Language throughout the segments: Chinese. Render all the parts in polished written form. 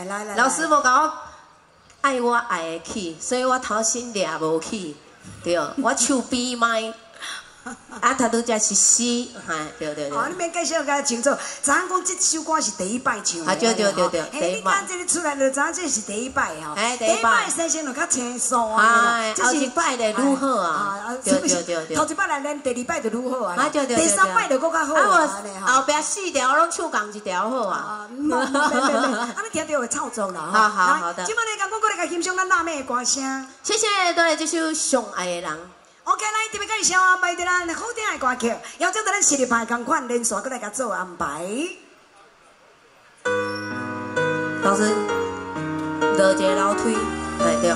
来， 老师无甲我爱我爱的起，所以我头先掠无起，对，我手边麦。 啊，他都只是诗，哈，对。 哦，你免介绍甲清楚，知影讲这首歌是第一摆唱的。 啊，对，第一摆。 你讲这个出来就知影这是第一摆吼。 哎，第一摆。 先生就较清爽啊。 哎，后一摆就愈好啊。对。 头一摆来，咱第二摆就愈好啊。 啊，对。 第三摆就搁较好啊。 后壁4条拢唱共一条好啊。 没，啊，你听到会操作啦。 好的。 今摆来讲，我过来甲欣赏咱辣妹的歌声。 谢谢，带来这首《上爱的人》。 OK， 来特别介绍安排的咱好听的歌曲，邀请到咱实力派同款连续过来甲做安排。 老师，落一个楼梯，哎对。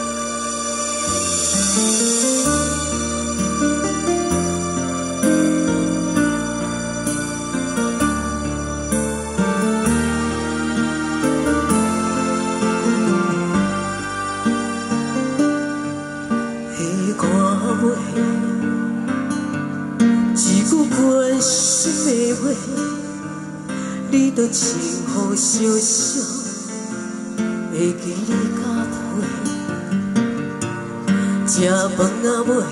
一句关心的话，你都轻呼小小，会记你甲陪。食饭啊尾，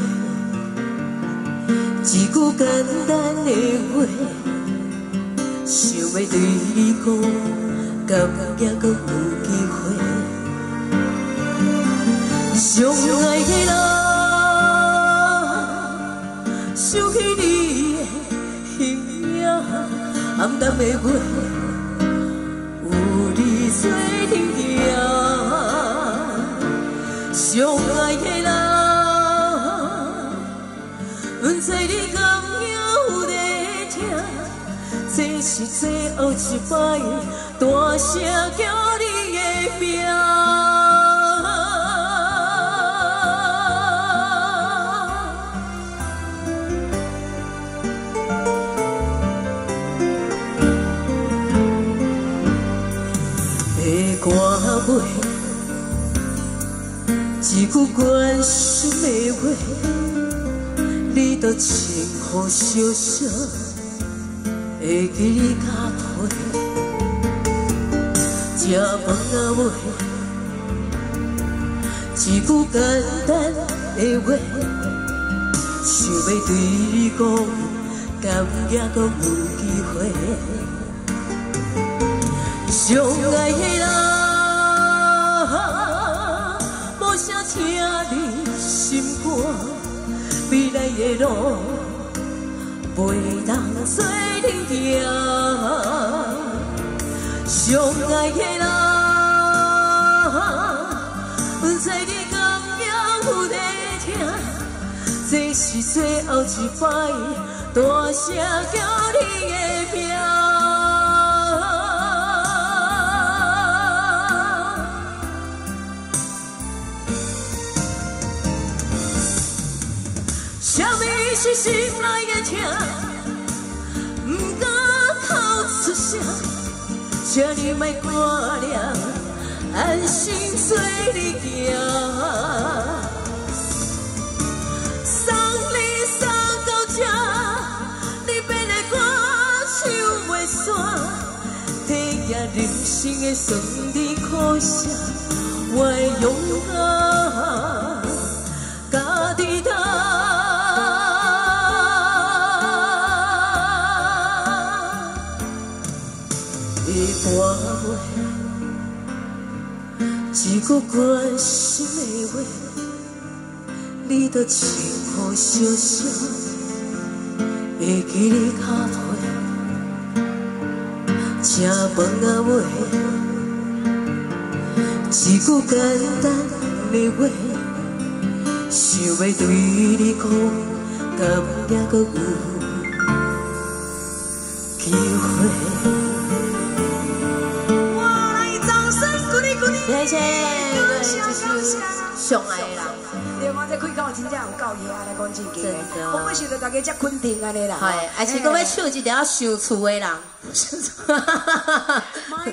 一句简单的话，想要对你讲，敢惊搁有机会。相爱的人。 想起你的形影，暗淡的月，有你做阵行。相爱的人，阮知你甘有在听，这是最后一摆，大声叫你的名。 歌尾，一句关心的话，你都轻呼小小，会记你甲陪。食饭啊尾，一句简单的话，想要对你讲，敢惊搁有机会。 相爱的人，无声听你心肝，未来的路袂当做你行。相爱的人，阮知你甘也有在听，这是最后一摆，大声叫你的名。 什么是心内的痛？不敢口出声，请你莫挂念，安心做你行。送你送到这，你变的歌唱袂煞，体验人生的酸甜苦涩，我的勇敢，家己担。 歌尾，一句关心的话，你都轻呼小小，会记你甲陪。食饭啊尾，一句简单的话，想要对你讲，敢惊搁有机会。 谢谢，这是上爱的人。对，我这开口真正有够厉害来讲真句的。我要想到大家遮肯定安尼啦。系，还是讲要唱一条想厝的人。